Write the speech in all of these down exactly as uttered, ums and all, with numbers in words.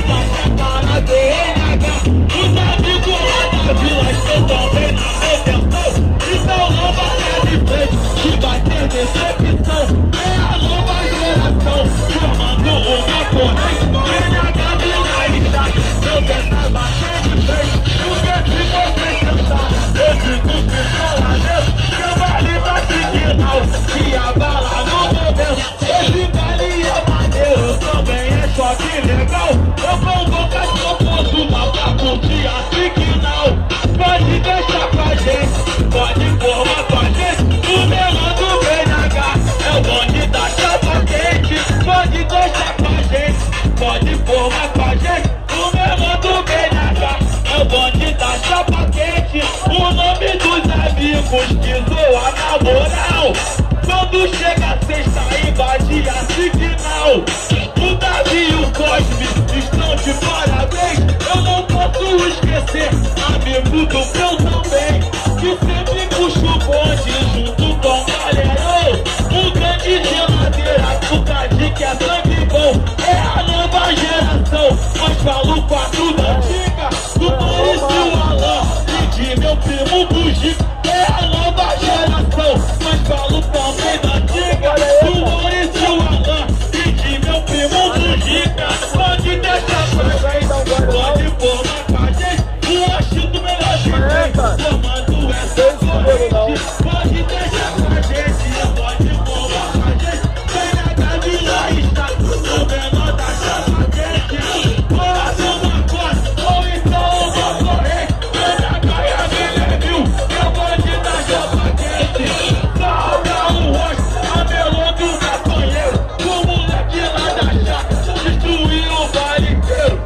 baixa a cara do N H. Os amigos lá da vila estão também na redenção. Então não bater de frente, que vai ter decepção. É a nova geração, chamando uma corrente. N H finalista, não tenta bater de frente. Porque se você tentar, eu fico pistoladento. Que o baile vai final, que a bala no momento. Esse baile é maneiro, também é choque legal. Eu convoco as propostas lá pra curtir a signal. Pode deixar com a gente, pode formar com a gente. O menor do B N H é o bonde da chapa quente. Pode deixar com a gente, pode formar com a gente. O menor do B N H é o bonde da chapa quente. O nome dos amigos que zoa na moral. Quando chega a sexta, invade a signal. O Davi e o Cosme estão de parabéns. Eu não posso esquecer, amigo do meu também, que sempre puxa o bonde junto com o galerão. Um grande geladeira, Tucadi que é sangue bom. É a nova geração, mas falo quatro da antiga. Do Maurício Alain e de meu primo Bugico. É a nova geração, mas falo também da antiga. Do Maurício Alain e de meu primo Bugico. Pode deixar pra gente, pode formar com a gente. O acho do melhor que tem, tomando essa corrente. Pode deixar pra gente, pode formar com a gente. Vem a Gabriela está no menor da chapa quente. Faz uma coisa, ou então uma corrente. Vem a Gaia viu, eu vou te dar chapa quente. Salga o rosto, a melô do maconheiro. O moleque lá da chapa destruiu o baile inteiro.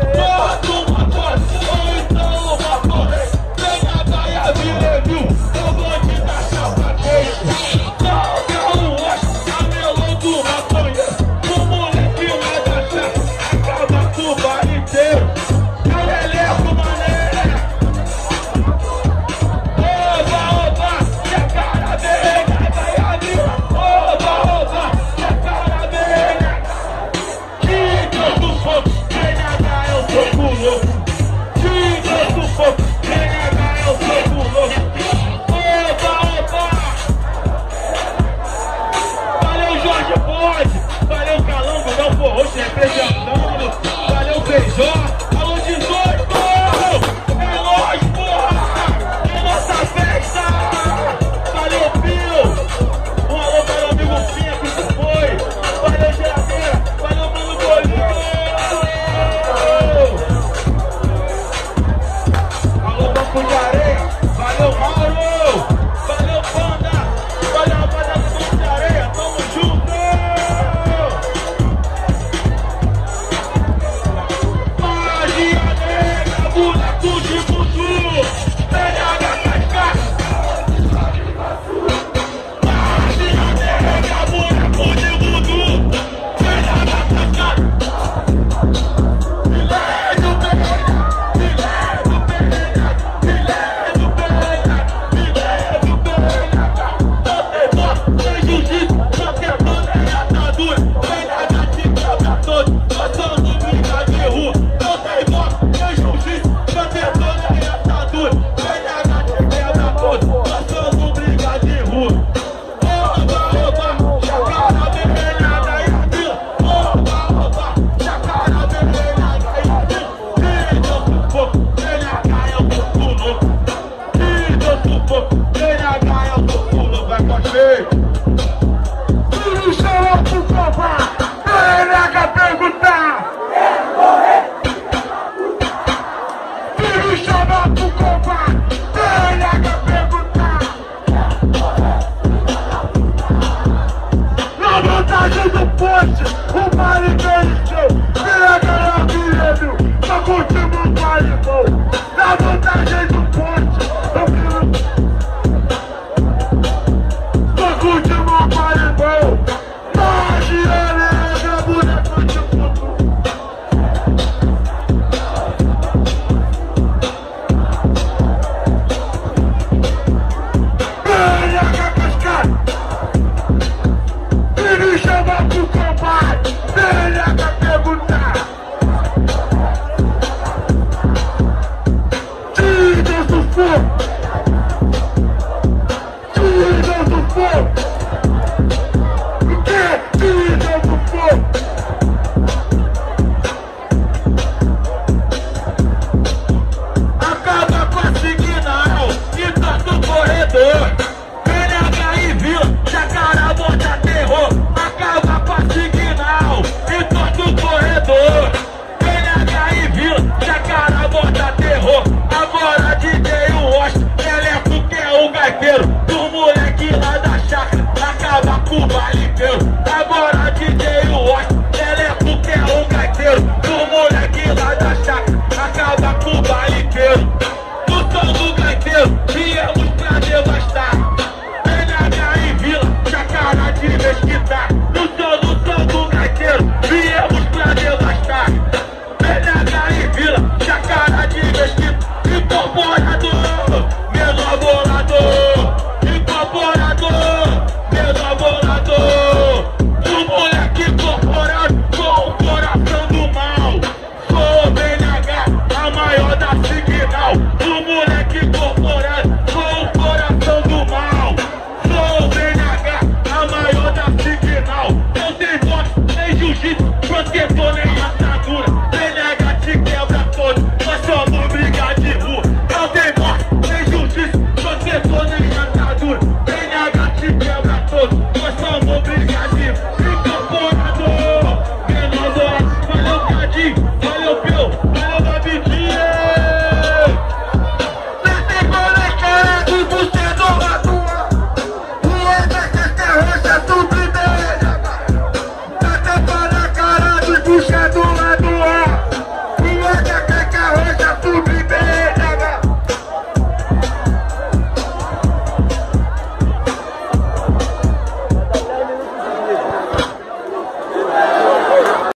Faz uma coisa, ou então uma corrente. Vem a Gaia viu, eu vou te dar chapa quente. Salga o rosto, a melô do maconheiro. O moleque lá da chapa acaba com o baile inteiro. É o Leleco, mané. Oba, oba, que a cara dele vai a vila. Oba, oba, que a cara dele. Que tanto fogo, N H é o fogo louco. Que tanto fogo.